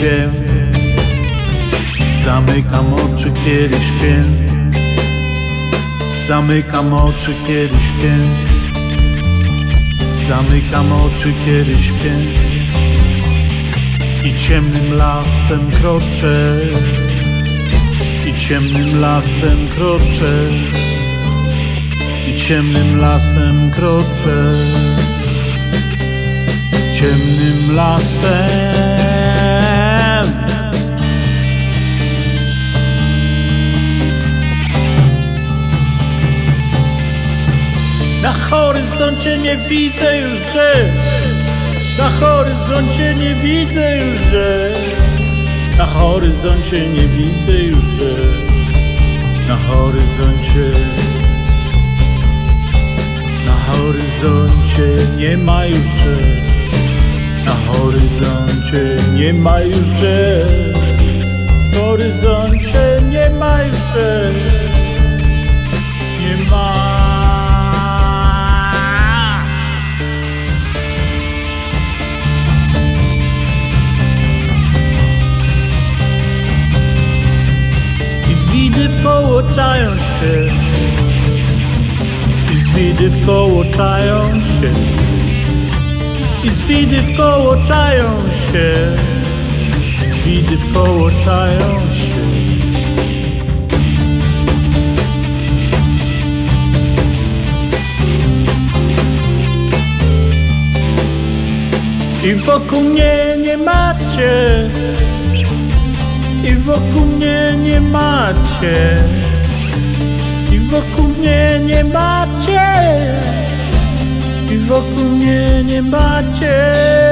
śpię. Zamykam oczy, kiedy śpię. Zamykam oczy, kiedy śpię. Zamykam oczy, kiedy śpię. I ciemnym lasem kroczę. I ciemnym lasem kroczę. I ciemnym lasem kroczę. Ciemnym lasem. Na horyzoncie nie widzę już drzew. Na horyzoncie nie widzę już drzew. Na horyzoncie nie widzę już drzew. Na horyzoncie. Na horyzoncie nie ma już drzew. Na horyzoncie nie ma już drzew. Na horyzoncie nie ma już drzew. Nie ma. Widy wkołoczają się. I z widy wkołoczają się. I z widy wkołoczają się. Z widy wkołoczają się. I wokół mnie nie macie. I wokół mnie nie macie. I wokół mnie nie macie. I wokół mnie nie macie.